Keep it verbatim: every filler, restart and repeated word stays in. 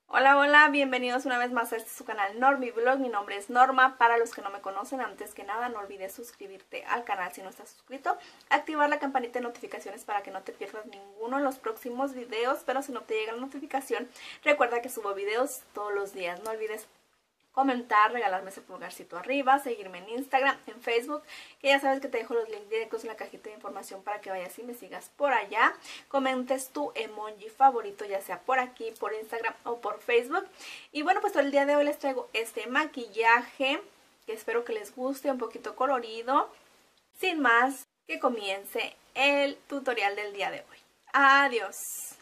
Hola, hola, bienvenidos una vez más a este su canal Normi Vlog. Mi nombre es Norma. Para los que no me conocen, antes que nada no olvides suscribirte al canal si no estás suscrito, activar la campanita de notificaciones para que no te pierdas ninguno de los próximos videos, pero si no te llega la notificación, recuerda que subo videos todos los días. No olvides comentar, regalarme ese pulgarcito arriba, seguirme en Instagram, en Facebook, que ya sabes que te dejo los links directos en la cajita de información para que vayas y me sigas por allá. Comentes tu emoji favorito, ya sea por aquí, por Instagram o por Facebook. Y bueno, pues todo el día de hoy les traigo este maquillaje que espero que les guste, un poquito colorido. Sin más, que comience el tutorial del día de hoy. Adiós.